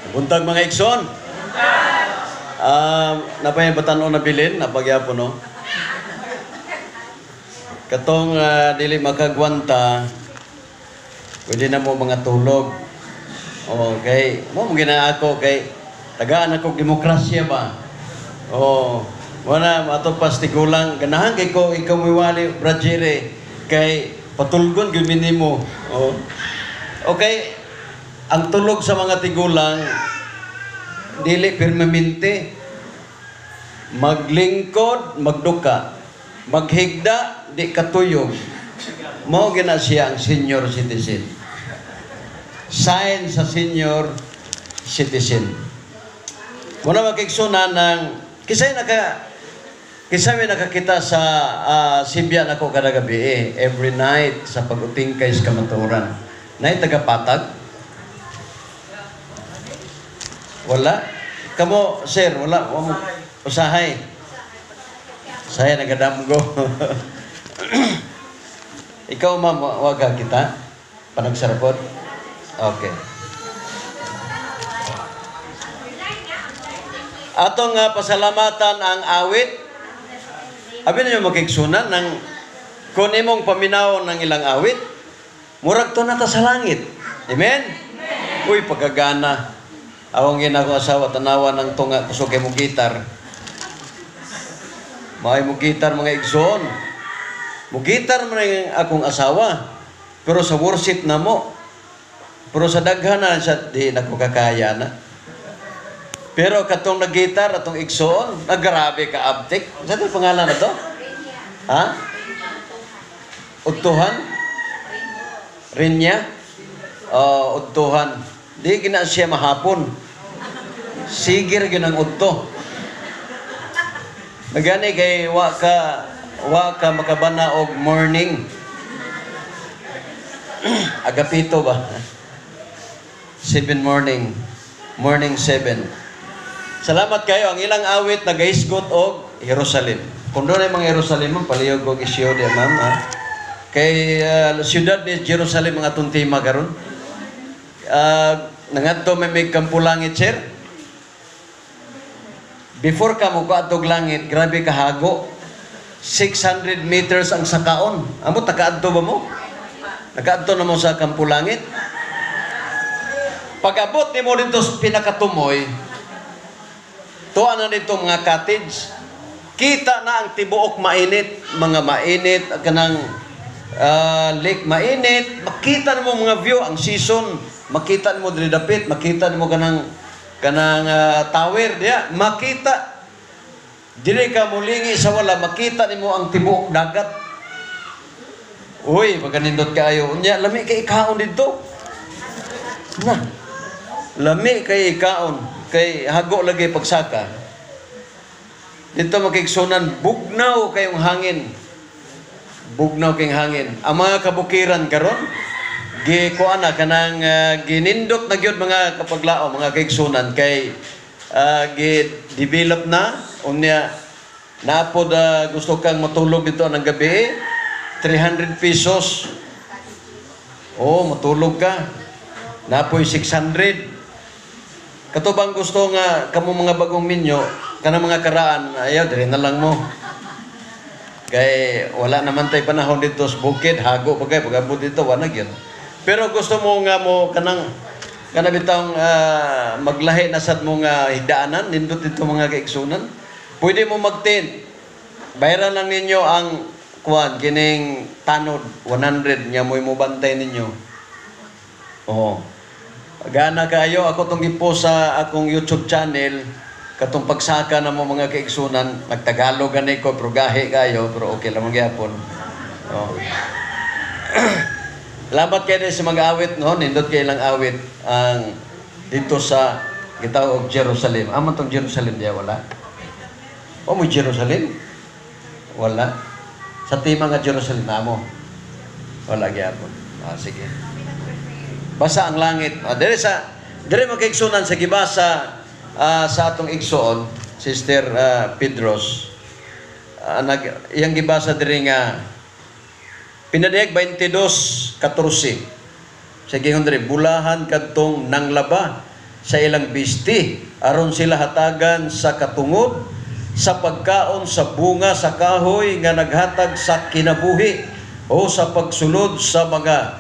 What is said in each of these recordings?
Buntag mga igsoon. Napayabatan o nabilin, napagyapo no. Katong dili makagwanta, pwede na mo mga tulog. Okay, mo gina ako kay tagaan ako demokrasya ba. Wala matopas tigulang ganahan kay ko ikaw miwali brajere kay patulgon gyud nimo. Okay, ang tulog sa mga tigulang dili permanente. Maglingkod, magduka. Maghigda, di katuyog. Mao gina siya ang senior citizen. Sign sa senior citizen. Muna magkiksunan ng kisay nakakita sa Sibyan ako kada gabi every night sa pag-utingkay sa kamaturan. Nay tagapatag? Wala? Kamo, sir, wala? Usahay. Saya nagadamgo. Ikaw, ma'am, waga kita? Panagsarapod? Okay. Atong pasalamatan ang awit. Abi ninyo makiksunan ng kung imong paminaw ng ilang awit, murag to nata sa langit. Amen? Uy, pagkagana. Awang ginako asawa, tanawa ng tunga, kusog kay mo gitar. Maay mo gitar mga igsoon. Mo gitar man ang akong asawa. Pero sa worship na mo. Pero sa daghan na siya, di nakukakaya na. Pero katong nag-gitar, atong igsoon, grabe ka abtik. Saan yung pangalan na to? Ha? Udtuhan? Rinya? Udtuhan. Di gina siya mahapon. Sigir ginang udto. Magani kay wa ka makabana og morning. Agapito ba? 7 morning. Morning 7. Salamat kayo. Ang ilang awit nagahisgot og Jerusalem. Kung doon ay mga Jerusalem, palihog og isyo di ma'am. Kay siyudad ni Jerusalem mga tuntima karon. Nangadto may kampulangit sir. Before ka mo kaadtog langit, grabe kahago. 600 meters ang sakaon. Amo takaadto ba mo? Nakaadto na mo sa kampulangit. Pag-abot ni mo dito sa pinakatumoy, tuwa na dito mga cottage. Kita na ang tibuok mainit, mga mainit, kanang lake mainit. Makita mo mga view, ang season. Makita mo dili dapit, makita mo kanang tower diya, makita. Dili ka mulingi sa wala, makita nimo ang tibuok dagat. Uy, pagkanindot kaayo. Unya, lami kay ikaon dito. Na. Lami kay ikaon, kay hago lagi pagsaka. Dito makigsunan, bugnaw kayong hangin. Bugnaw kayong hangin. Ang mga kabukiran karon, gikuan na kanang ginindot na gyud mga kapaglao, mga kaigsunan kay gi-develop na unya napod gusto kang matulog dito ng gabi 300 pesos. Matulog ka. Napoy 600. Katubang gusto nga kamo mga bagong minyo, kanang mga karaan, ayaw diri na lang mo. Kay wala naman tay panahon dito sa bukid, hago pagay pagabot dito wala gyud. Pero gusto mo nga mo kanang bitang maglahi na sad mo nga higdaanan nindot dito mga kaigsunan. Pwede mo mag-tent. Bayaran lang ninyo ang kuan kining tanod 100 nya mo bantay ninyo. Gana kayo ako tong gipost sa akong YouTube channel katong pagsaka na mo mga kaigsunan. Nagtagalog ganay ko pero gahi kayo pero okay lang magyapon. Labat kayo sa mga awit, no? Nindot kayo lang awit ang dito sa gitawag Jerusalem. Aman tong Jerusalem diya, wala? Mo Jerusalem? Wala. Sa tima nga Jerusalem na mo? Wala gyapon. Sige. Basa ang langit. Dire magkaigsunan sa gibasa sa atong igsoon, Sister Pedros. Iyang gibasa dire nga Pinadiyag 22:14. Sige hundre, bulahan kadtong nanglaba sa ilang bisti aron sila hatagan sa katungod sa pagkaon sa bunga sa kahoy nga naghatag sa kinabuhi o sa pagsulod sa mga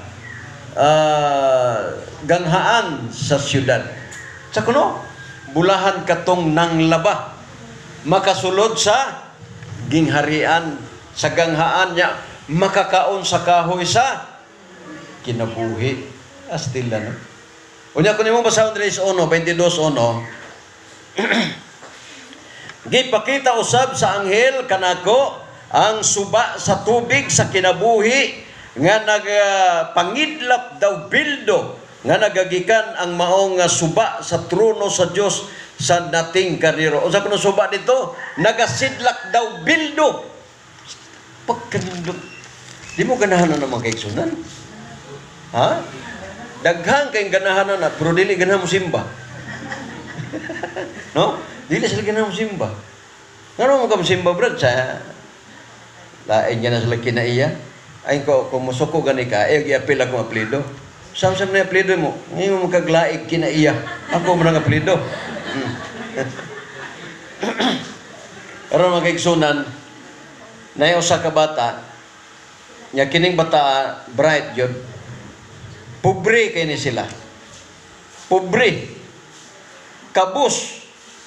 ganghaan sa syudad. Sa kuno, bulahan katong nanglaba makasulod sa gingharian sa ganghaan niya, makakaon sa kahoy sa kinabuhi. Astila, no? Unya kung imong basahon diri sa 22:1, gipakita usab sa anghel kanako ang suba sa tubig sa kinabuhi nga nagpangidlap daw bildo nga nagagikan ang maong suba sa trono sa Dios sa dating karnero. Unsa kuno suba dito? Nagasidlak daw bildo. Pagkanindot. Di mo ganahan na naman kaigsunan? Ha? Daghang kayong ganahan na, pero dili ganahan mo simba. No? Dili sila ganahan mo simba. Ngano mo ka mo simba, brad? Sa lain niya na sila kinaiya. Ay ko, kung musuko gani ka, i-apil akong aplido. Sam-sam na aplido mo. Ngayon mo kaglaig kinaiya. Ako mo nang aplido. Aron mga kaigsunan, na usa ka bata, nya kining bata, bright yun, pobre kayo ni sila. Pobre. Kabus.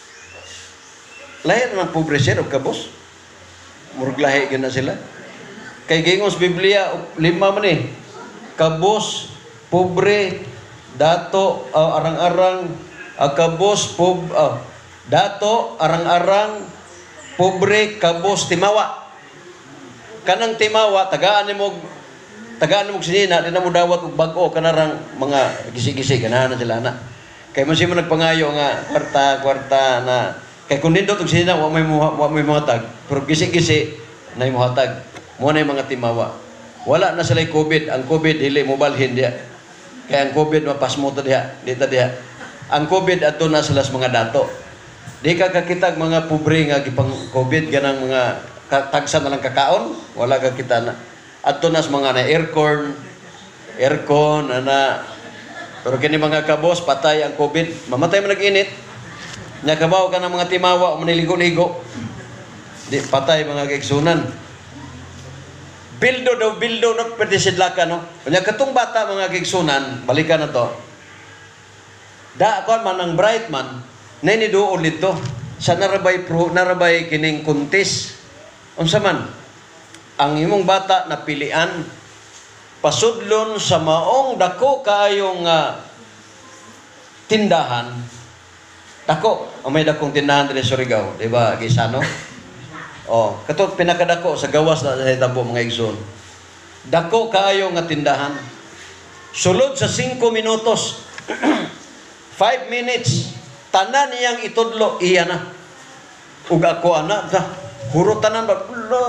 Lahi na ng pobre siya o kabus. Murag lahi yun na sila. Kay gingos Biblia, 5 man eh. Kabus, pobre, dato, arang-arang, kabus, dato, arang-arang, pobre, kabus, timawa. Kanang timawa, tagaan mo sinina, di na mo dawat og bag-o kanarang mga gisi-gisi ganahan na sila na. Kay man siya mo nagpangayo nga kwarta na kay kun nindot og sinina wa may mohatag, pero gisi-gisi nay mohatag. Mo na mga timawa. Wala na sila COVID, ang COVID dili mo balhin diha. Kay ang COVID mapasmo ta diha, dita diha. Ang COVID adto na sila sa mga dato. Di ka kakitag mga pobre nga gipang COVID ganang mga tagsa na lang kakaon, wala ka kita na. Adto na sa mga na aircon ana. Pero kini mga kabos patay ang COVID, mamatay man nag-init. Nya kabaw ka ng mga timawa o maniligo-ligo. Di patay mga kaigsunan. Bildo no pwede sidlaka no. Nya katong bata mga kaigsunan, balikan na to. Da kon man ang bright man, nay ni duol dito. Sa narabay kining kuntis. Unsa man? Ang imong bata napilian pasudlon sa maong dako kayong tindahan. Dako, may dakong tindahan diri sa Surigao, di ba, Gisano? Oh, kato pinakadako sa gawas na sa Tabo mga igsoon. Dako kaayo nga tindahan. Sulod sa 5 minutos, 5 minutes, tanan niyang itudlo iya na. Ug ako ana, huro tanan ba?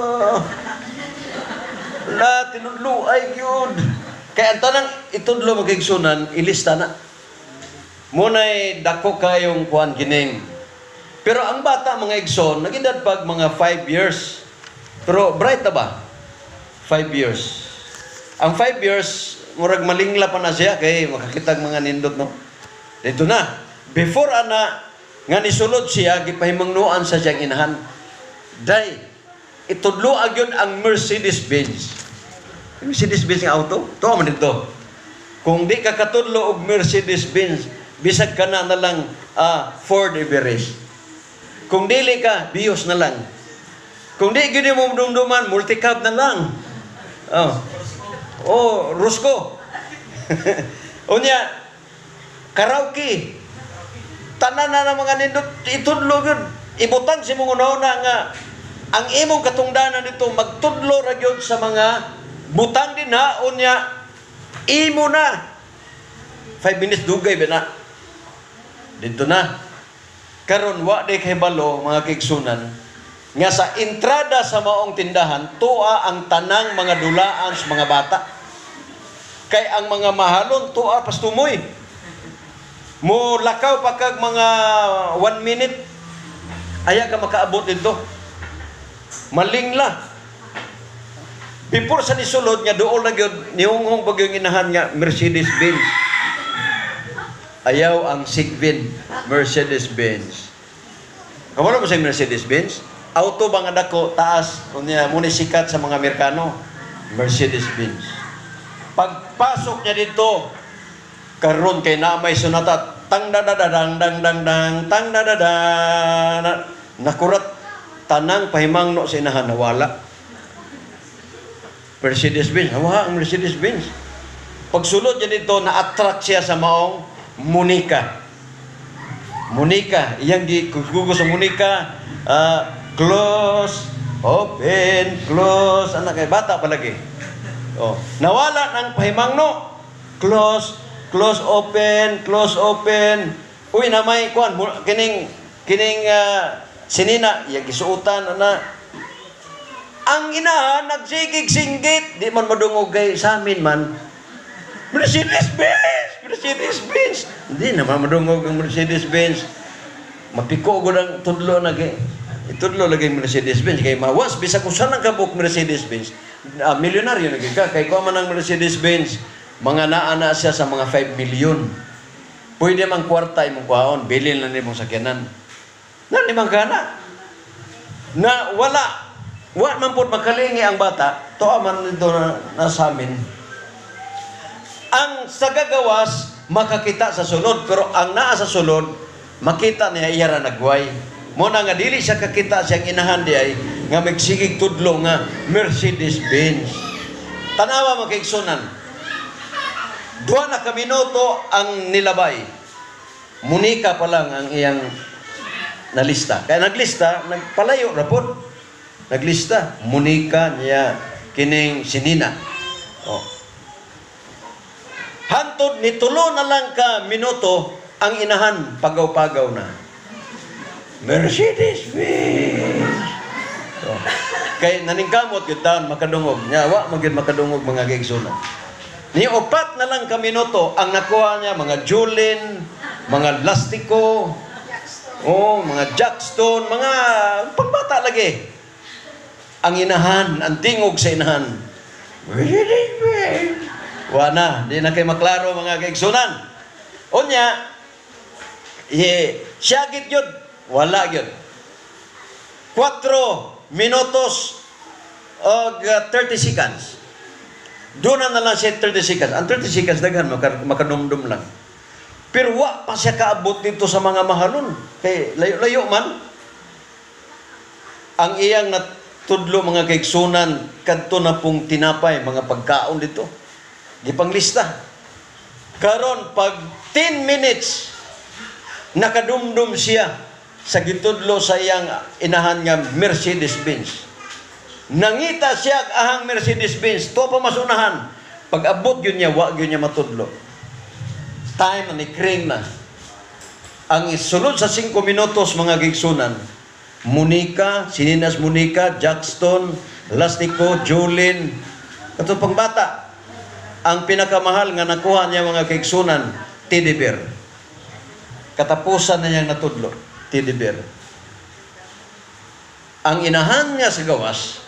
La tinudlo ay gyud. Kaya ang tanang itudlo magigsunan, ilista na. Muna'y dako kayong kuan gining. Pero ang bata mga igsoon, nagindad pag mga 5 years. Pero bright na ba? 5 years. Ang 5 years, murag malingla pa na siya kay makakitag mga nindot no. Dito na. Before ana nga nisulod siya gipahimangnuan sa siyang inahan. Day, itudlo agyon ang Mercedes-Benz. Mercedes-Benz nga auto? Ito man dito. Kung di ka katudlo og Mercedes-Benz, bisag ka na lang Ford Everest. Kung dili ka, Vios na lang. Kung di gini mo dumduman, multicab na lang. Rusco. Unya, karaoke. Tanan na mga nindot, itudlo yun. Ibutang si mong una nga, ang imong katungdanan dito, magtudlo ra gyud sa mga butang din ha, unya, imo na. 5 minutes dugay ba na? Dito na. Karon wa day kay balo mga kigsunan nga sa entrada sa maong tindahan tuwa ang tanang mga dulaan sa mga bata. Kay ang mga mahalon tuwa pas tumoy. Mo lakaw pa kag mga 1 minute aya ka makaabot dito. Malingla. Before sa nisulod nga duol na gyud nihunghong bagyong inahan nga Mercedes-Benz. Ayaw ang Sigvin Mercedes-Benz. Kamano mo sa Mercedes-Benz? Auto ba nga dako, taas, muna sikat sa mga Amerikano? Mercedes-Benz. Pagpasok niya dito, karon kay na may sunata, tang dadadang dang dang dang tang dadada, nakurat tanang pahimangno sa inahan nawala. Mercedes-Benz, hawa ang Mercedes-Benz. Pagsulod niya dito, na-attract siya sa maong Monica. Monica, iyang gusto sa Monica, close, open, close, anak kay bata palagi. Oh, nawala ng pahimangno. Close, close, open, close, open. Uy, na may kuan kining sinina, iyang gisuotan na. Ang inahan nagsigig-singgit, di man madungog kay sa amin man. Mercedes-Benz! Mercedes-Benz! Hindi naman madungog ang Mercedes-Benz. Mapiko ko ng tudlo na kay. Itudlo lagi Mercedes-Benz. Kaya mawas, bisa kung saan ang kabuk Mercedes-Benz. Milyonaryo lagi ka. Kaya kung man ang Mercedes-Benz, mga naana siya sa mga 5 million. Pwede mang kwarta imong kuhaon, bilin na nimong sakyanan. Na limang gana. Na wala. Wa man po makalingi ang bata, to man dito na sa amin. Ang sa gagawas, makakita sa sulod. Pero ang naa sa sulod, makita niya iya ra nagway. Muna nga, dili siya kakita siyang inahan di ay, nga magsigig tudlo nga Mercedes-Benz. Tanawa magkaigsunan. 2 na kaminoto ang nilabay. Monica pa lang ang iyang nalista. Kaya naglista, nagpalayo rapod. Naglista, Monica niya kining sinina. Oh. Hantod ni tulo na lang ka minuto ang inahan pagaw-pagaw na. Mercedes-Benz. So, kay naningkamot yun taon makadungog. Nyawa maging makadungog mga gaigsunan. Ni 4 na lang ka minuto ang nakuha niya mga Julin, mga Lastico, mga Jackstone, mga pangbata lagi. Ang inahan, ang tingog sa inahan. Mercedes-Benz. Wana, di na kayo maklaro mga kaigsunan. Unya, siyagit yun, wala yun. 4 minutos o 30 seconds. Doon na lang siya 30 seconds. Ang 30 seconds, daghan, makanumdum lang. Pero wa pa siya kaabot dito sa mga mahalon. Kaya layo-layo man. Ang iyang natudlo mga kaigsunan, kadto na pong tinapay, mga pagkaon dito. Gipanglista. Karon pag 10 minutes nakadumdum siya sa gitudlo sa iyang inahan nga Mercedes-Benz. Nangita siya ahang Mercedes-Benz, to pa masunahan. Pag abot yun niya, wag yun niya matudlo. Time na ni kring na. Ang isulod sa 5 minutos mga gigsunan, Monica, sininas Monica, Jackstone, Lastico, Julin, kato pang bata. Ang pinakamahal nga nakuha niya mga kaigsunan, teddy bear. Katapusan na niyang natudlo, teddy bear. Ang inahan niya sa gawas,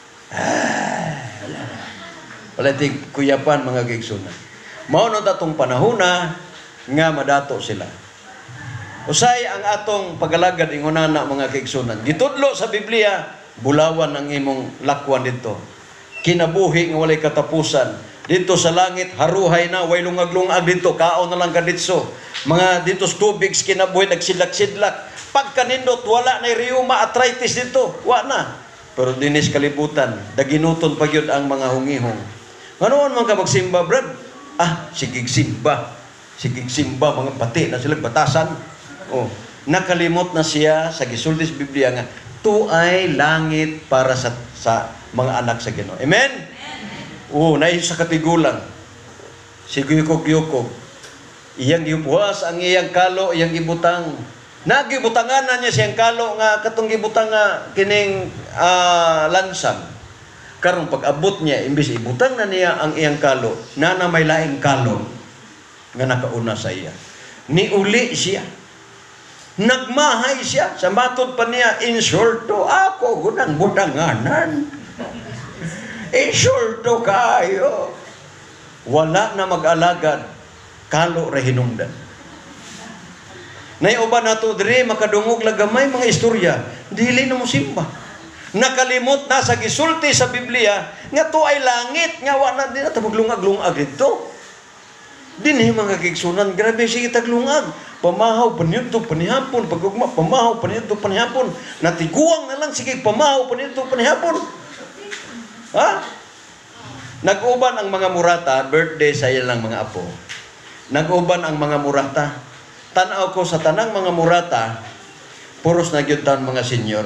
wala ting kuyapan mga kaigsunan. Mao na tatong panahuna nga madato sila. Usay ang atong pagalagad ingunana mga kaigsunan. Gitudlo sa Biblia, bulawan ang imong lakwan dito. Kinabuhi nga walay katapusan. Dito sa langit, haruhay na, way lungag-lungag dito, kaon na lang ka dito. Mga dito sa tubig, kinabuhi, nagsidlak-sidlak. Pagkanindot, wala na rheuma, arthritis dito, wala na. Pero dinis kalibutan, daginuton pa yun ang mga hungihong. Ganoon man ka magsimba, brad? Sigig simba. Sigig simba, mga pati na silang batasan. Nakalimot na siya sa gisultis Biblia nga, to ay langit para sa mga anak sa Ginoo. Amen? Naay sa katigulang. Si Guyukog-yukog. Iyang gibuwas ang iyang kalo, iyang gibutang. Nagibutangan na niya siyang kalo nga katong gibutang nga kining lansang. Karong pag-abot niya, imbis ibutang na niya ang iyang kalo, na may laing kalo nga nakauna sa iya. Niuli siya. Nagmahay siya. Sa matod pa niya, insulto ako, gunang butanganan. Insulto kayo. Wala na mag-alagad, kalo ra hinungdan. Naiuban nato diri makadungog lagamay mga istorya, dili na mo simba. Nakalimot na sa gisulti sa Biblia nga to ay langit nga wa na din at maglungag-lungag dito. Dinhi mga kigsunan, grabe sige taglungag. Pamahaw paniudto panihapon, pagugma pamahaw paniudto panihapon. Natiguang na lang sige pamahaw paniudto panihapon. Ha? Nag-uban ang mga murata, birthday sa ilang mga apo. Nag-uban ang mga murata. Tanaw ko sa tanang mga murata, puros na gyud taon mga senior.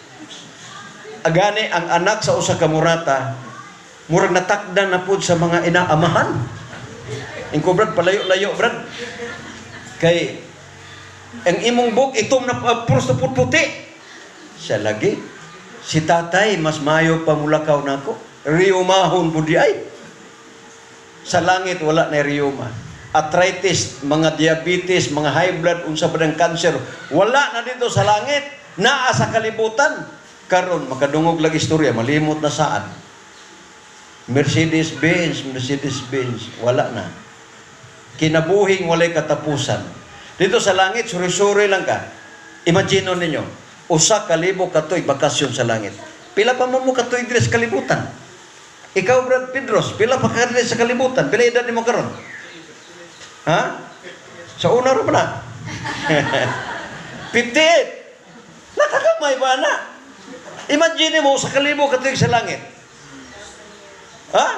Agani ang anak sa usa ka murata, murag natakdan na pud sa mga inaamahan. Ingko brad palayo-layo brad. Kay ang imong bug itom na puros na pud puti. Siya lagi si tatay mas mayo pa mulakaw nako. Riyumahon pud di ay. Sa langit wala na riyuma. Arthritis, mga diabetes, mga high blood, unsa pa ng cancer, wala na dito sa langit, naa sa kalibutan. Karon makadungog lagi istorya, malimot na saan. Mercedes-Benz, wala na. Kinabuhing walay katapusan. Dito sa langit, suri-suri lang ka. Imagine ninyo, 1,000 katoy bakasyon sa langit. Pila pa mo katoy dire sa kalibutan? Ikaw, Brad Pedros, pila pa ka dire sa kalibutan? Pila edad mo karon? Ha? Sa una rin na. 58. Nakakamay ba na? Imagine mo, sa kalibo katuig sa langit. Ha?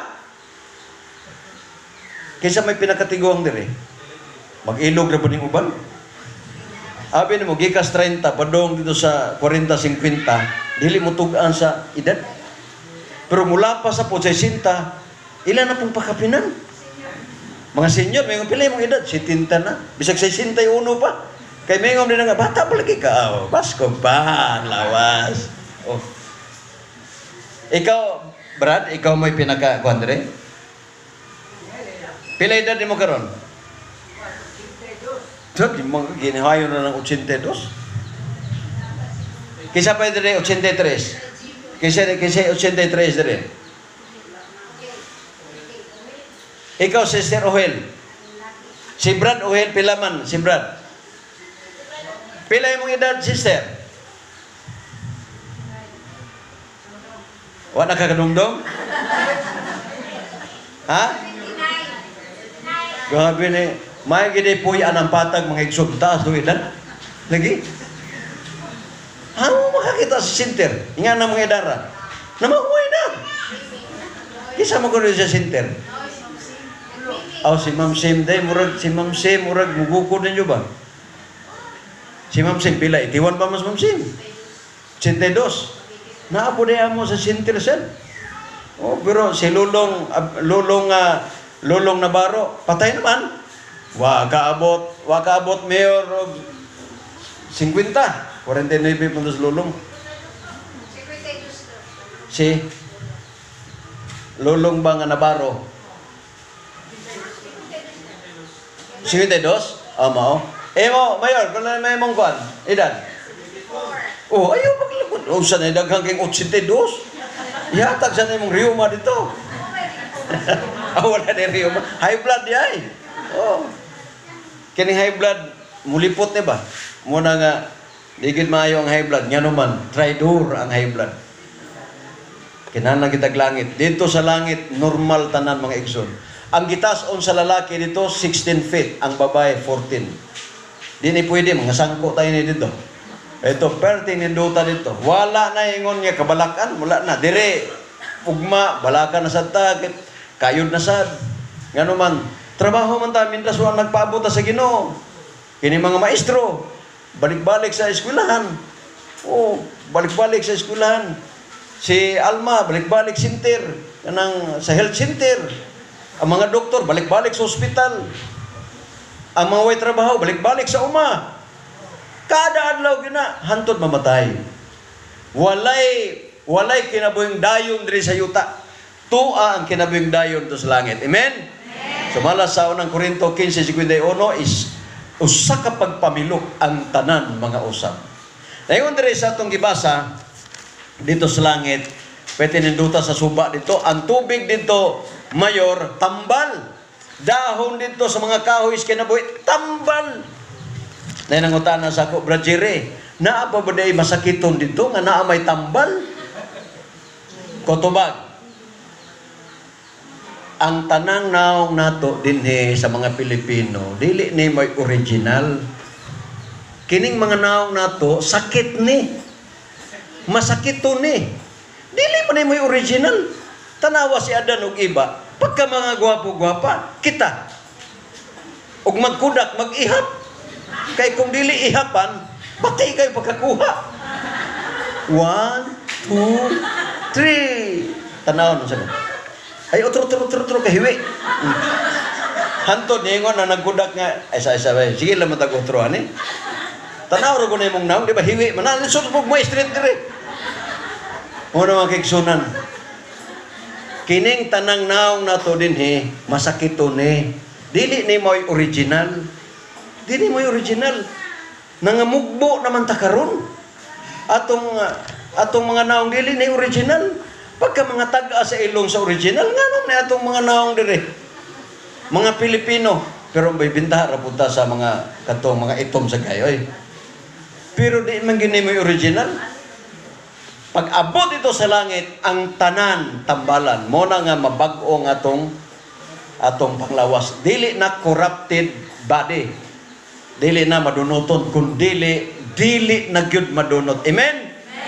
Kaysa may pinakatiguang dire. Mag-ilog na ba ng uban? Abi mo, gikas 30, padong dito sa 40-50, dili mo tugaan sa edad. Pero mula pa sa 60, ilan na pong pakapinan? Mga senior, may pilay mong edad, 70 na. Bisag 61 pa. Kay may din nga, bata pa lagi ka. Oh, basko pa, lawas. Oh. Ikaw, Brad, ikaw may pinaka-kuhan rin? Pilay edad mo karon? Ito, di mo ginihayo na ng 82. Kisa pa rin 83. Kisa 83 rin. Ikaw, Sister Ohel. Si Brad Ohel, pila man, si Brad. Pila yung edad, sister? Wala kakadumdum? Ha? Grabe ni, may gini po yan ang patag mga igsugta sa edad. Lagi? Ano makakita si Sinter? Nga na mga edara. Namahuay na. Kisa mo ko rin sa Sinter. Si Ma'am Sim day murag si Ma'am Sim murag muguko ninyo ba? Si Ma'am Sim pila 81 pa mas Ma'am Sim. 82. Naapo day amo sa Sintersen. Oh, pero si Lulong Navarro patay naman. Wa kaabot mayor og 50. 49 puntos Lulong. Si Lulong ba nga Navarro? 52? Mao. Mo, Mayor, kung na may mong kuhan, edad? Oh, ayaw maglakot. Oh, saan ay daghang keng 82? Ihatag saan ay mong riyuma dito. Wala na riyuma. High blood di ay. Oh. Kining high blood, mulipot ni ba? Muna nga, digid maayo ang high blood. Nga naman, traidor ang high blood. Kinahanglan kitag langit. Dito sa langit, normal tanan mga igsoon. Ang gitason sa lalaki dito, 16 feet. Ang babae, 14. Di ni pwede, mga sangko tayo ni dito. Ito, perting ninduta dito. Wala na ingon niya kabalakan. Wala na. Dire, ugma, balakan na sa tagit. Kayod na sad. Nga naman, trabaho man tayo, mintas wala nagpaabot sa Ginoo. Kini mga maestro, balik-balik sa eskwelahan. Oh, balik-balik sa eskwelahan. Si Alma, balik-balik center. Kanang sa health center. Ang mga doktor, balik-balik sa ospital. Ang mga way trabaho, balik-balik sa uma. Kada adlaw gina, hantod mamatay. Walay kinabuhing dayon diri sa yuta. Tua ang kinabuhing dayon to sa langit. Amen? Sumala sa unang Korinto 15:51 is usa ka pagpamilok ang tanan mga usab. Dayon diri sa atong gibasa dito sa langit, pwede ninduta sa suba dito, ang tubig dito Mayor, tambal. Dahon dito sa mga kahoy kinabuhi, tambal. Na nangutana sa ako, Brad Jerry, naa pa ba day masakiton dito nga naa may tambal? Kotubag. Ang tanang naong nato dinhi sa mga Pilipino, dili ni may original. Kining mga naong nato, sakit ni. Masakit to ni. Dili pa ni may original. Tanawa si Adan og iba, pagka mga gwapo-gwapa, kita. Og magkudak, mag-ihap. Kay kung dili ihapan, pati kayo pagkakuha. 1, 2, 3. Tanaw nun sana. Ay, otro, kahiwi. Hantod niya na nagkudak nga. Ay, sige lang matag-otro, ani. Tanaw rin ko na yung naong, di ba, hiwi. Manalit, mo straight dire. Una mga kiksunan. Kining tanang naong nato din, masakit to ni. Dili ni mo'y original. Dili mo'y original. Nangamugbo naman takaron. Atong mga naong dili ni original. Pagka mga taga sa ilong sa original, nga naman na atong mga naong dire. Mga Pilipino. Pero may bintaha rapunta sa mga katong mga itom sa gayoy. Pero di man gini mo'y original. Pag abot ito sa langit, ang tanan tambalan. Muna nga mabag-o nga atong panglawas. Dili na corrupted body. Dili na madunoton. Kung dili na gyud madunot. Amen?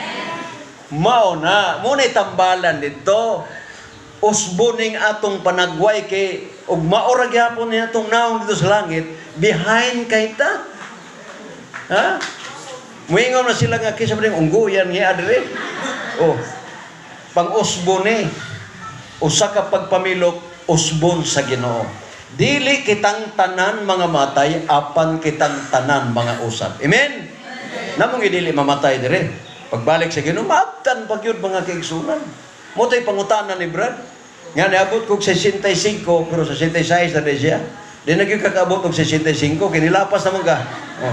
Mao na. Muna'y tambalan dito. Usbuning atong panagway kay ug maorag yapon niya atong naong dito sa langit. Behind kay ta. Ha? Muingon na sila nga kisa ring ungguyan nga adre. Oh. Pang-usbon usa ka pagpamilok usbon sa Ginoo. Dili kitang tanan mga matay, apan kitang tanan mga usab. Amen? Namong dili mamatay dire. Pagbalik sa Ginoo, maabtan pag yun mga kaigsunan. Mo tay pangutanan ni Brad. Nga niabot kog 65 pero sa 66 na siya. Di naging kakabot og 65 kinilapas naman ka. Oh.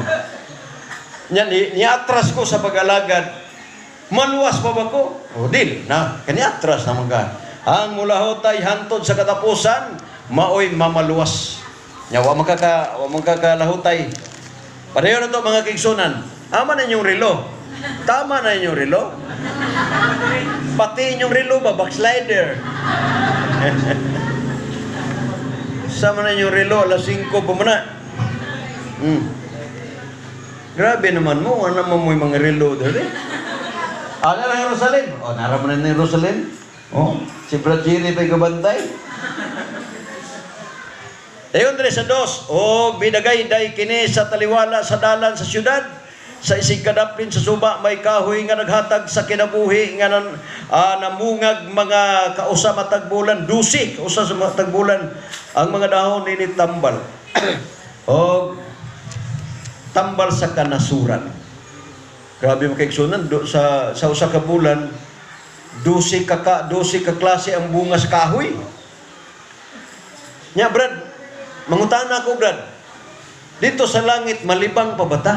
Niatras ko sa pag-alagad. Maluwas pa ba ko? O dili na. Kaniatras naman ka. Ang mulahotay hantod sa katapusan, maoy mamaluwas. Nya wa magkakalahotay. Pareho na to mga kaigsunan. Ama na inyong relo. Tama na inyong relo. Pati inyong relo ba backslider. Sama na inyong relo alas 5 pa muna. Grabe naman mo, ano mo yung mga relo doon Ano na Jerusalem? Naraman na Jerusalem? Si Brad Jerry pa'y kabantay. Dayon sa 2, bidagay-day kini sa taliwala sa dalan sa syudad, sa isig kadapin sa suba, may kahoy nga naghatag sa kinabuhi, nga namungag mga kausa matagbulan, dusi, kausa sa matagbulan, ang mga dahon nini tambal. Tambal sa kanasuran. Grabe mo kaigsunan, sa usa ka bulan, 12 ka klase ang bunga sa kahoy. Nya Brad, mangutana ko Brad, dito sa langit malibang pa bata?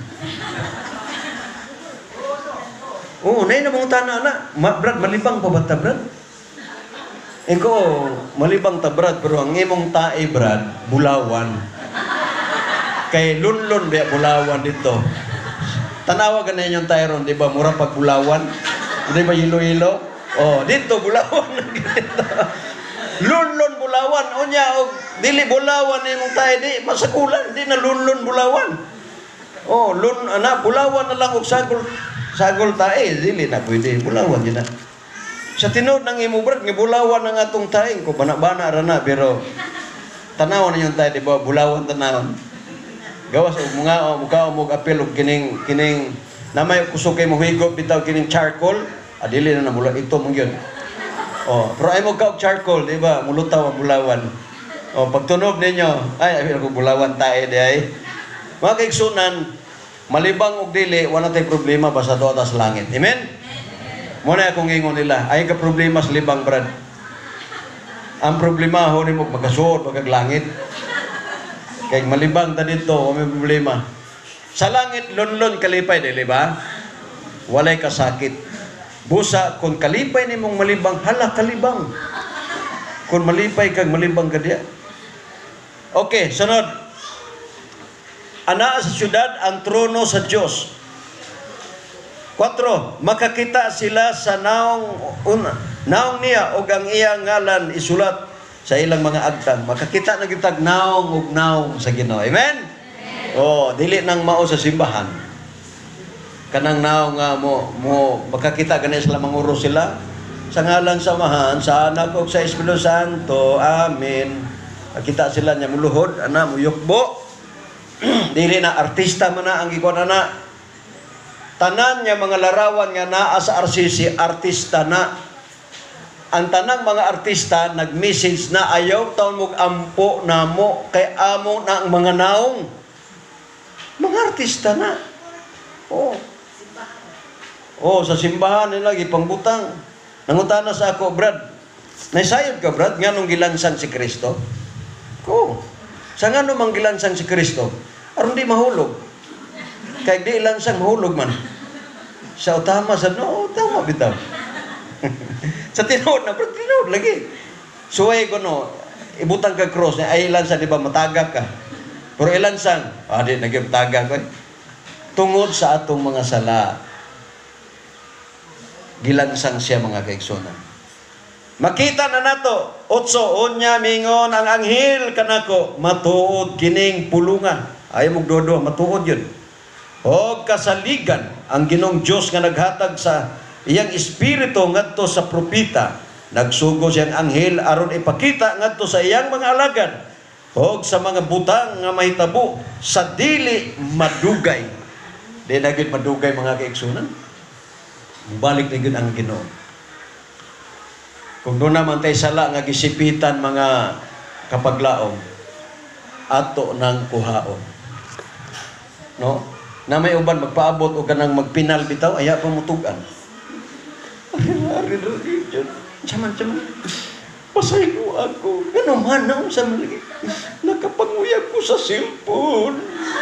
Nay na mangutana na, Brad, malibang pa bata Brad? Eko, malibang ta Brad, pero ang imong tae Brad, bulawan. Kay lunlon biya bulawan dito. Tanawa ganun yung Tyron, di ba? Mura pag bulawan. Di ba hilo-hilo? Dito bulawan. Lunlon bulawan. Dili bulawan yung tayo. Di masakulan. Di na lunlon bulawan. Bulawan na lang og sagol tayo. Dili na pwede. Bulawan din na. Sa tinod ng imubrat, bulawan ng atong tayo. Kung bana-bana na, pero tanawa na yung tayo, di ba? Bulawan tanawon. Gawas og mga mukha mo apil og kining namay kusog kay mo higop bitaw kining charcoal adili na namula ito mong yun. Pero ay mo ka og charcoal di ba mulutaw ang bulawan. Pagtunog ninyo ay ako bulawan tae di ay. Mga kaigsunan malibang og dili wala tay problema basta tuwa ta sa langit. Amen. Mo na akong ingon nila ay ka problema sa libang Brad. Ang problema ho nimo magkasuot pagkaglangit. Kaya malibang ta dito, may problema. Sa langit, lunlon kalipay, di ba? Walay kasakit. Busa, kung kalipay ni mong malibang, hala kalibang. Kung malipay kag malibang ka diya. Okay, sunod. Ana sa syudad ang trono sa Dios. 4, makakita sila sa naong niya ug ang iyang ngalan isulat sa ilang mga agtang. Makakita na kitag naong ug naong sa Ginoo. Amen? Oh, dili nang mao sa simbahan. Kanang naong nga mo makakita gani sila manguro sila sa ngalan samahan sa anak ug sa Espiritu Santo. Amen. Makita sila nya muluhod ana muyukbo. Dili na artista man na ang gikuan na. Tanan nga mga larawan nga naa sa RCC artista na. Ang tanang mga artista nag-message na ayaw taon mong ampo na mo kay amo na ang mga naong. Mga artista na. Sa simbahan nila gipangbutang. Nangutana sa ako, Brad. Naisayod ka, Brad, nga nung gilansang si Kristo? Sa nga nung gilansang si Kristo? Aron di mahulog. Kaya di lansang mahulog man. Sa tama tama bitaw. Sa tinood na, Brad, tinood lagi. Suway ko ibutang ka cross, ay ilansang, di ba, matagak ka. Pero ilansang, di, nagimtagak ko. Tungod sa atong mga sala, gilansang siya mga kaigsunan. Makita na nato, 8, unya mingon ang anghel kanako, matuod kining pulungan. Ayaw mong dodo, matuod yun. O kasaligan, ang Ginong Diyos nga naghatag sa iyang espiritu ngadto sa propita. Nagsugo siyang anghel aron ipakita ngadto sa iyang mga alagad o sa mga butang nga mahitabo sa dili madugay. Di na gid madugay mga kaigsunan. Balik na gid ang Ginoo. Kung doon naman tayo sala nga gisipitan mga kapaglaom, ato ng kuhaon. No? Na may uban magpaabot o kanang magpinal bitaw, aya pa mutugan. Saman. Pasay ko ako. Ano man ang sa malagi. Nakapanguyag ko sa cellphone.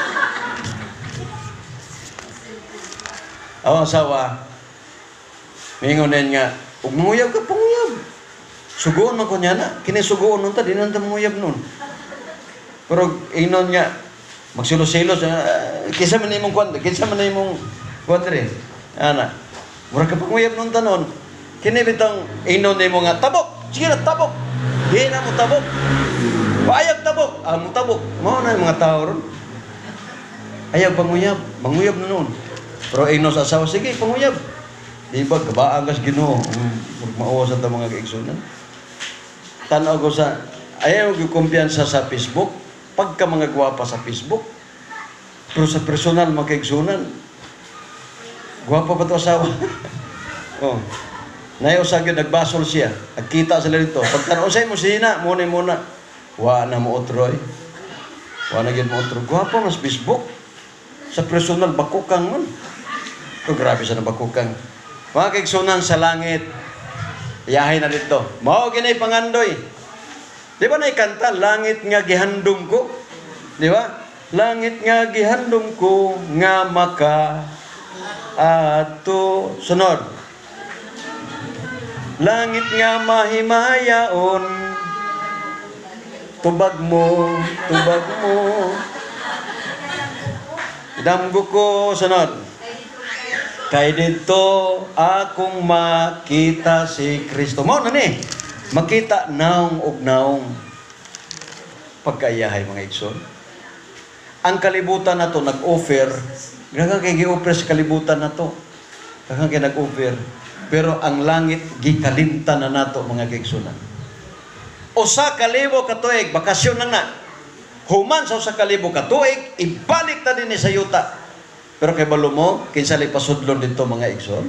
Ang asawa, mingonin nga, huwag manguyab ka, panguyab. Sugoon man ko niya na. Kinisugoon nun ta, di nang manguyab nun. Pero inon nga, magsilos-silos, kisa man na imong kwanta, kisa man na imong kwanta rin. Ana, mura ka panguyab nun tanon. Kinibitang inon na imong nga, tabok! Sige na, tabok! Di na mo tabok. Paayag tabok. Mo tabok. Mao na yung mga tao ron. Ayaw panguyab. Manguyab na nun. Pero inon sa asawa, sige, panguyab. Di ba, kabaan kas Ginoo. Maawasan ta mga kaigsunan. Tanaw ko sa, ayaw yung kumpiyansa sa Facebook. Pagka mga gwapa sa Facebook. Pero sa personal mga kaigsunan, gwapa pa ito asawa. Nayaw yun, nagbasol siya. Nagkita sila dito. Pagtanong sa'yo mo sina, muna. Wa na mo otroy. Wa na yun mo otroy. Gwapa mas Facebook. Sa personal, bakukang man. Ito, grabe sa bakukang. Mga kaigsunan sa langit, iyahay na dito. Mao ginay pangandoy. Di ba naikanta, langit nga gihandom ko? Di ba? Langit nga gihandom ko, nga maka ato. Sunod. Langit nga mahimayaon, tubag mo. Damgo ko, sunod. Kay dito akong makita si Kristo. Mo na ni, makita naong ug naong pagkaiyahay mga igsoon. Ang kalibutan na to nag-offer, gagang kay gi-offer sa kalibutan na to. Gagang kay nag-offer. Pero ang langit, gikalimtan na nato mga kaigsunan. Usa ka libo ka tuig, bakasyon lang na. Human sa usa ka libo ka tuig, ibalik na din ni sa yuta. Pero kay balo mo, kinsali pasudlon dito mga igsoon.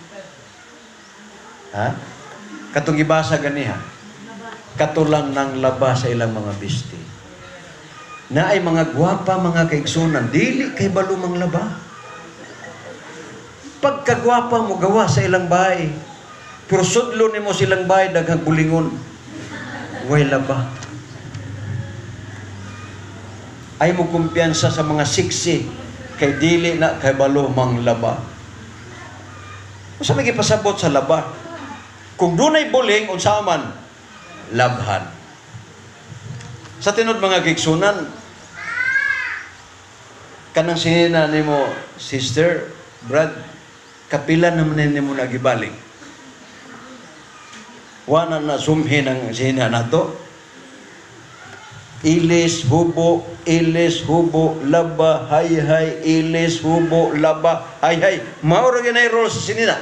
Ha? Katong ibasa ganiha. Katulang ng laba sa ilang mga bisti. Na ay mga gwapa mga kaigsunan, dili kay balo mang laba. Pagkagwapa mo gawa sa ilang bahay, pero sudlo ni mo silang bahay daghang bulingon. Way laba. Ay mo kumpiyansa sa mga siksi, kay dili na kay balo mang laba. Usa may gipasabot sa laba. Kung dunay buling, unsa man, labhan. Sa tinod mga gigsunan, kanang sinina nimo, sister, Brad, kapila naman nimo nagibalik. Wala na sumhin ang sinina nato. Ilis, hubo, laba, hay, ilis, hubo, laba, hay. Maura ginay role sa sinina.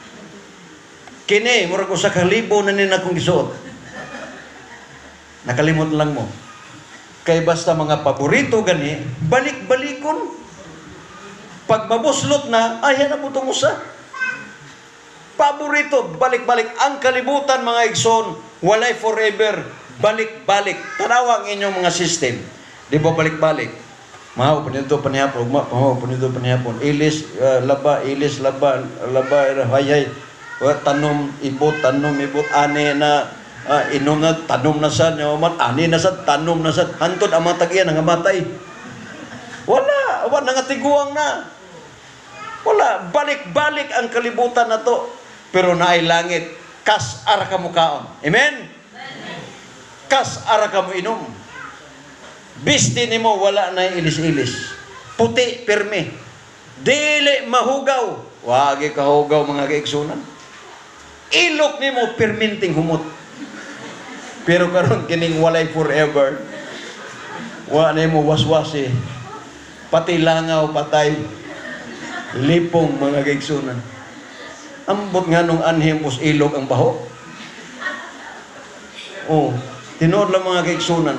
Kini, mura ko sa kalibo na nina kong isuot. Nakalimot lang mo. Kay basta mga paborito gani, balik-balikon. Pag mabuslot na, ayan na po itong usa. Paborito, balik-balik. Ang kalibutan mga igsoon, walay forever. Balik-balik. Tanawa ang inyong mga system. Di ba balik-balik? Mahaw, panito, panihapon. Mahaw, panito, panihapon. Ilis, laba, hay. Tanom, ibot, ane na, inom na, tanom na sad, ani na sad, tanom na sad. Hantod ang mga tag-iyan, ang matay. Wala nangatiguang na. Wala, balik-balik ang kalibutan na to. Pero naay langit, kas ara ka mo kaon. Amen? Kas ara ka mo inom. Bisti nimo wala na ilis-ilis. Puti, pirmi. Dili mahugaw. Wagi kahugaw mga kaigsunan. Ilok nimo perminting humot. Pero karon kining walay forever. Wa nimo waswasi. Pati langaw patay. Lipong mga kaigsunan. Ambot nga nung anhimpos ilog ang baho. Oh, tinuod lang mga kaigsunan.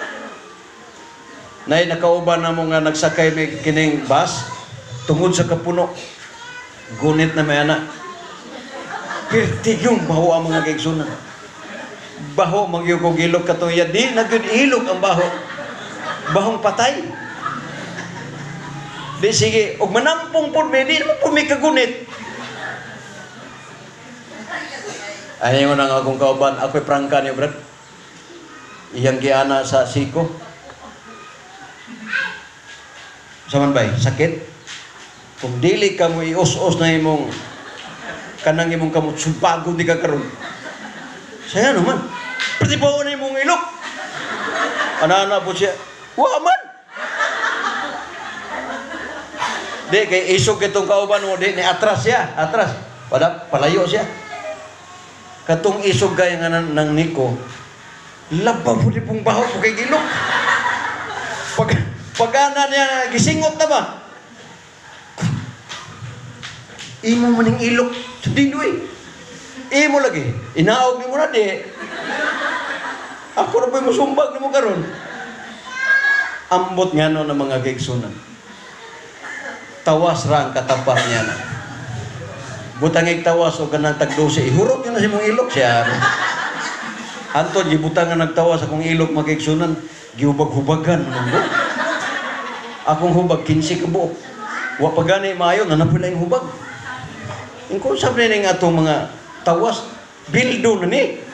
Nay nakauban na mo nga nagsakay may kining bus tungod sa kapuno. Gunit na may anak. Pirtigyong baho ang mga kaigsunan. Baho magyugog ilog katuya. Di nagyud ilog ang baho. Bahong patay. Di sige, og manampong po, di naman po may kagunit. Ayaw na nga akong kauban, ako'y prangka niyo, Brad. Iyang giana sa siko. Saman ba'y, sakit? Kung dili ka mo ios-os na imong kanang imong kamot, sumpagod di ka karon. Saya naman. Pati pa na imong ilok. Anana po siya, waman! Di, kay isog itong kauban mo, di, ni atras siya, atras. Palayo siya. Katong isog gaya nga ng Niko, labang po di pong baho po kay gilok. Pagana niya, gisingot na ba? Imo maning ilok, sa diloy. Imo lagi, inaog ni mo na di. Ako na po yung masumbag ni mo karon. Ambot nga no ng mga kaigsunan. Tawas ra ang katapar niya na. Butangig tawas o ganang tagdose, ihurot yun na si mong ilok siya. Antod, gibutang nga nagtawas akong ilok magkaigsunan, giubag-hubagan. Akong hubag, 15 ka buok. Wa pa gani maayo, nanapula yung hubag. Yung kung sabi na nga itong mga tawas, bildo na ni.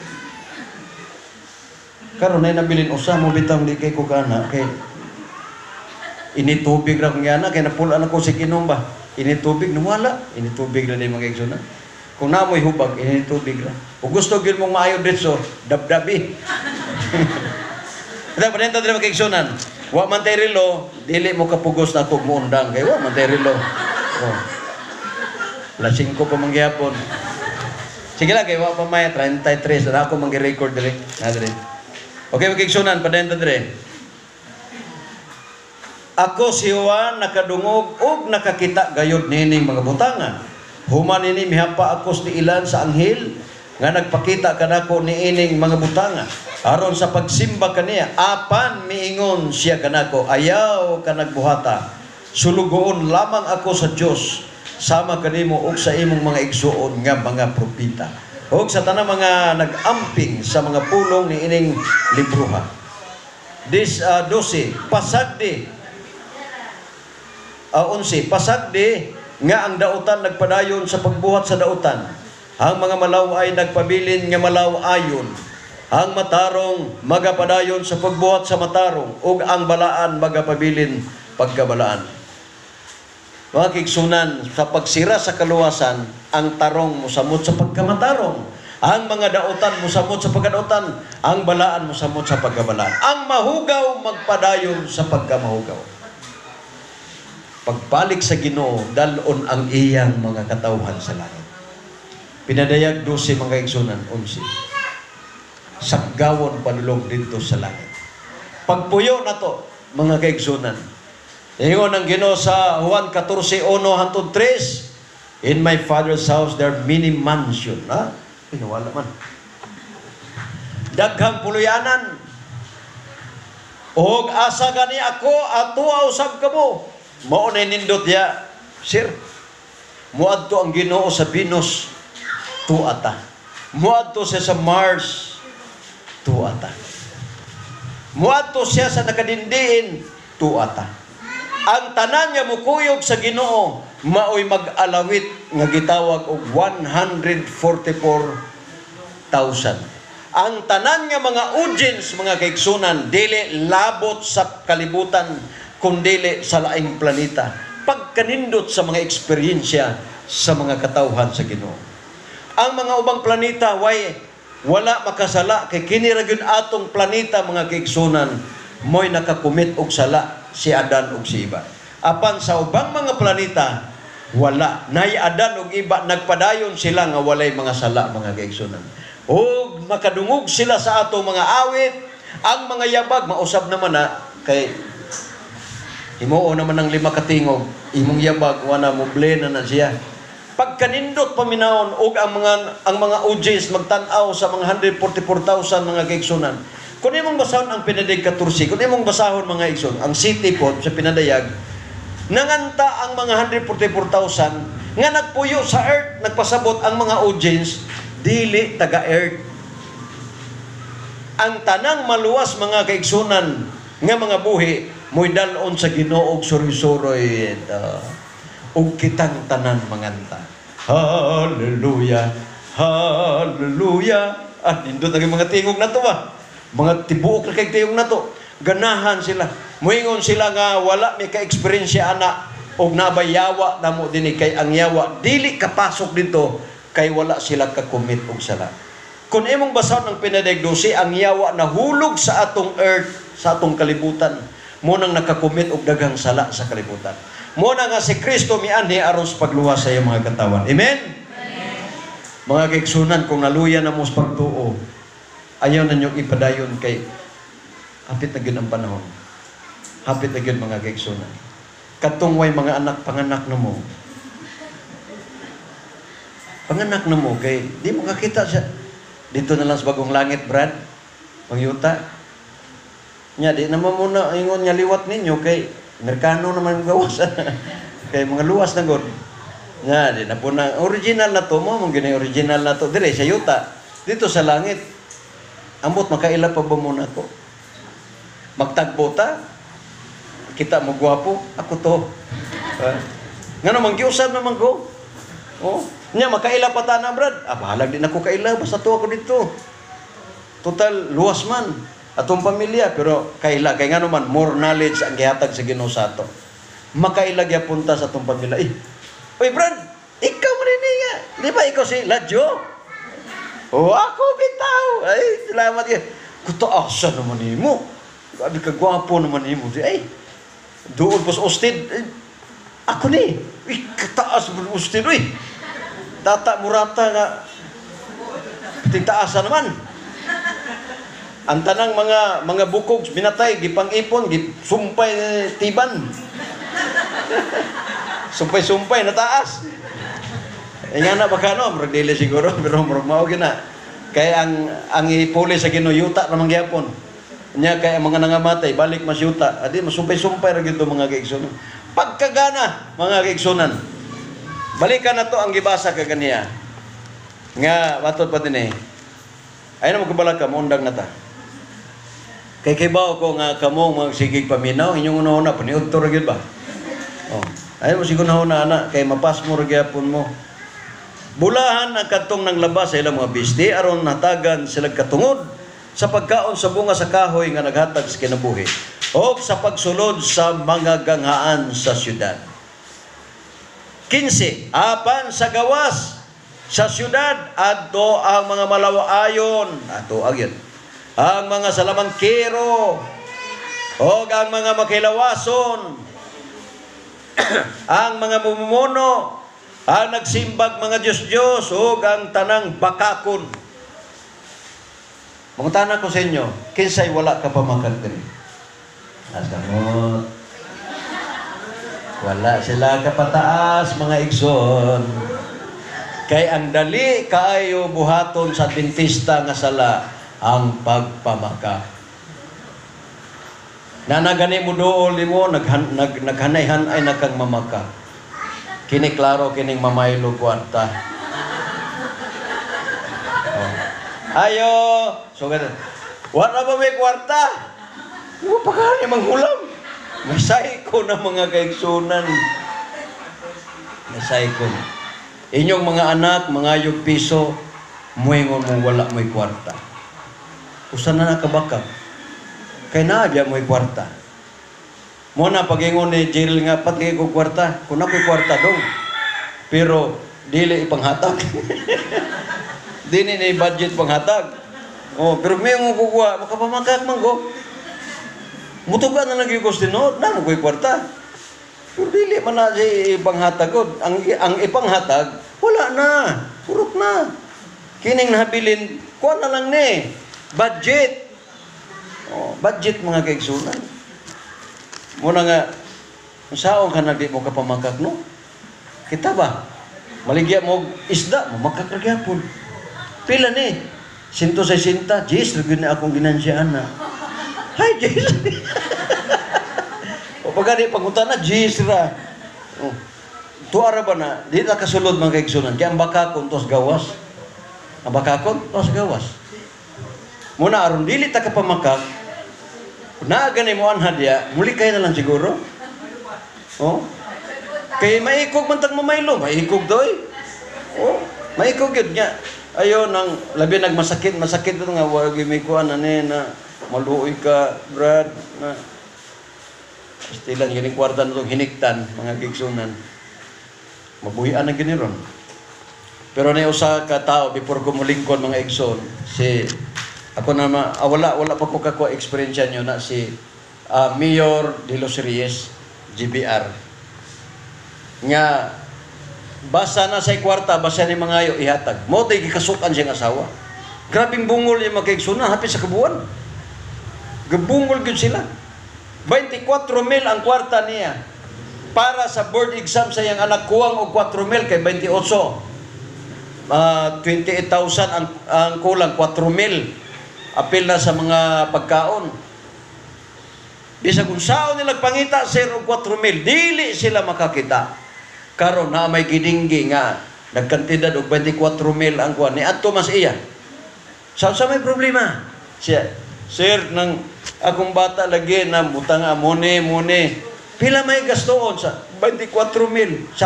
Karon na nabilin, usa mo bitang di kay kukana, kay initubig ra kong yana, kay napulaan ako si kinom ba? Initubig, nawala. Initubig na din mga kaigsunan. Kung namoy hubag, initubig na. Kung gusto gil mong maayo dito, dabdabi. Ito, panenta din mga kaigsunan. Wa man tay relo, dili mo kapugos na kog muundang. Kaya wa man tay relo. Oh. Alas 5 pa mangyapon. Sige lang, kaya wa pa maya, 33. Na ako mangi-record dili. Okay, mga kaigsunan, panenta din. Ako si Juan nakadungog ug nakakita gayud nining mga butanga. Human ini mihapa ako sa ilan sa anghel nga nagpakita kanako niining mga butanga. Aron sa pagsimba kaniya, apan miingon siya kanako, ayaw ka nagbuhata. Sulugoon lamang ako sa Dios sama kanimo ug sa imong mga igsuon nga mga propeta. Ug sa tanang mga nag-amping sa mga pulong niining libruha. 12 pasagdi 11 pasagdi nga ang dautan nagpadayon sa pagbuhat sa dautan. Ang mga malaw ay nagpabilin nga malaw ayon. Ang matarong magapadayon sa pagbuhat sa matarong ug ang balaan magapabilin pagkabalaan. Mga kaigsunan, sa pagsira sa kaluwasan, ang tarong mosamot sa pagkamatarong. Ang mga dautan mosamot sa pagkadautan, ang balaan mosamot sa pagkabalaan. Ang mahugaw magpadayon sa pagkamahugaw. pagbalik sa Ginoo, dalon ang iyang mga katawhan sa langit. Pinadayag 12 mga igsunan, 11. Sakgawon panulog dito sa langit. Pagpuyo na to, mga kaigsunan. Ingon ang Ginoo sa Juan 14:1-3, in my Father's house there are many mansions. Ha? Pinawala man. Daghang puluyanan. Og asa gani ako atuaw sab kamo. Mao na nindot ya, sir. Muadto ang Ginoo sa Venus, tuata. Muadto siya sa Mars, tuata. Muadto siya sa nakadindiin, tuata. Ang tanan niya mukuyog sa Ginoo, maoy mag-alawit nga gitawag og 144,000. Ang tanan nga mga audience, mga kaigsunan, dili labot sa kalibutan, kundili sa laing planeta. Pagkanindot sa mga eksperyensya sa mga katawhan sa Ginoo. Ang mga ubang planeta, wala makasala, kay kini ra gyud atong planeta, mga kaigsunan, mo'y nakakumit og sala si Adan og si Iba. Apan sa ubang mga planeta, wala. Nay Adan og Iba, nagpadayon sila nga walay mga sala, mga kaigsunan. O makadungog sila sa atong mga awit, ang mga yabag, mausab naman na, kay himuo naman ng 5 katingog, imong yabag, wana mo blend na siya. Pagkanindot paminahon, og ang mga audience magtanaw sa mga 144,000 mga kaigsunan. Kung imong basahon ang pinadayag 14, kung imong basahon mga igsoon, ang city po sa pinadayag, nanganta ang mga 144,000 nga nagpuyo sa earth, nagpasabot ang mga audience, dili taga-earth. Ang tanang maluwas mga kaigsunan nga mga buhi, mo'y dalon sa Ginoo og suri-suroy ug kitang tanan manganta. Hallelujah, hallelujah. Nindot ang mga tingog na to ba? Mga tibuok na kay tingog na to. Ganahan sila. Muingon sila nga wala may ka-eksperyensya ana og nabayawa namo dinhi kay ang yawa dili kapasok dito kay wala sila ka-commit og sala. Kung imong basahon ang pinadayag 12, ang yawa nahulog sa atong earth, sa atong kalibutan, mo nang nakakumit og daghang sala sa kalibutan. Mo na nga si Kristo mianhi aron sa pagluwas sa iyang mga katawan. Amen? Amen. Mga kaigsunan, kung naluya na mo sa pagtuo, ayaw na niyong ipadayon kay hapit na gyud ang panahon. Hapit na gyud mga kaigsunan. Katong way mga anak panganak na mo. Panganak na mo kay di mo kakita siya. Dito na lang sa bagong langit, Brad. Pangyuta. Nya di naman muna ingon nga liwat ninyo kay Amerikano naman gawas. Kay mga luwas na god. Nya di na po na original na to mo, mong gini original na to dire sa yuta. Dito sa langit. Ambot makaila pa ba muna ko? Magtagbo ta. Kita mo gwapo, ako to. Ngano man giusab naman ko. Oh, nya makaila pa ta na, Brad. Bahalag din ako kaila, basta to ako dito. Total luwas man atong pamilya, pero kaila kay ngano man more knowledge ang gihatag sa Ginoo sa ato. Makaila gyapon ta sa atong pamilya. Oy Brad, ikaw man ni nga. Di ba ikaw si Ladjo? Oh, ako bitaw. Ay, salamat gyud. Kuto asa naman nimo. Abi ka gwapo naman nimo. Ay, duol pa sa Austin. Ako ni. Kataas mo Austin, uy. Tata murata nga tingtaasa naman. Ang tanang mga bukog binatay, gipang-ipon, gisumpay tiban. Sumpay-sumpay na taas. Nga na baka no, murag dili siguro, pero murag mao gina. Kaya ang ipuli sa Ginoo namang gyapon. Nya kay mga nangamatay balik mas yuta. Adi masumpay-sumpay ra gyud mga kaigsunan. Pagkagana mga kaigsunan. Balikan na to ang gibasa kaganiya. Nga matod pa din ay na magkabala ka mondang na ta. Kay kibaw ko nga kamong magsigig paminaw inyong una-una paniudto ra gyud ba? Oh. Ay mo siguro na ana kay mapas mo ra gyapon mo. Bulahan ang katong nang labas sa ilang mga bisti aron natagan sila katungod sa pagkaon sa bunga sa kahoy nga naghatag sa kinabuhi o sa pagsulod sa mga ganghaan sa syudad. 15. Apan sa gawas sa syudad adto ang mga malawaayon ato agyan. Ang mga salamangkero o ang mga makilawason ang mga mumuno, ang nagsimbag mga Diyos-Diyos, o ang tanang bakakon. Mangutana ko sa inyo, kinsay wala ka pamakat din? Asamot. Wala sila kapataas, mga igsoon. Kay ang dali kaayo buhaton sa dentista nga sala ang pagpamaka. Nanagani mo dool mo, naghanay-hanay na kang mamaka. Kini klaro, kining mamaylo kwarta. Oh. Ayo! So, ganun. Wala ba may kwarta? Hindi mo pa kaya manghulam. Masay ko na mga kaigsunan. Masay ko. Inyong mga anak, mga yung piso, muingon mo wala mo'y kwarta. Usa na nakabakak. Kaya na, diyan mo'y kwarta. Muna, pag-ingon ni Jill nga, pati ko kwarta. Kung ako'y kwarta dong. Pero, dili ipanghatag. Dini ni budget panghatag. Oh, pero may yung kukuha, makapamakak man ko. Mutugan na lang yung kustinod, na mo ko'y kwarta. Pero dili man na si ipanghatag ko. Ang ipanghatag, wala na. Purok na. Kining nahabilin, kuha na lang ni. Budget. Oh, budget mga kaigsunan. Muna nga, saong ka na di mo kapamakak, no? Kita ba? Maligya mo isda, mamakak ragyapon. Pila ni? 160. Jis, lagyan na akong ginansyaan na. Hay, Jis. O pagka di pangunta na, Jis ra. Oh. Tuara ba na? Di na kasulod mga kaigsunan. Kaya ang bakakon, tos gawas. Ang bakakon, tos gawas. Muna aron dili ta kapamakak. Na gani mo an hadya, muli kayo na lang siguro. Oh. Kay maikog man tag mamaylo, maikog doy. Oh, maikog gyud nya. Ayo nang labi nagmasakit, masakit nga wag may kuan ani na maluoy ka, Brad, na istilan gining kwarta na hiniktan mga gigsunan. Mabuhian na gini ron. Pero na usa ka tao before ko mulingkon mga igsoon, si ako na wala pa ko kakuha experience nyo na si Mayor de los Reyes, GBR. Nga, basa na sa kwarta, basa ni mga ayo ihatag. Mo tayo gikasukan siyang asawa. Grabing bungol yung magkaigsunan, hapit sa kabuan. Gabungol yun sila. 24,000 ang kwarta niya. Para sa board exam sa iyang anak, kuwang o 4,000 kay 28. 28,000 ang kulang, 4,000. Apil na sa mga pagkaon. Bisa kung saan nila pangita, 0 4,000, dili sila makakita. Karon na may gidinggi nga, nagkantidad og 24,000 ang kuwan. Ni Adto mas iya. Sa may problema? Siya, sir, nang akong bata lagi na butang muni. Pila may gastoon sa 24,000.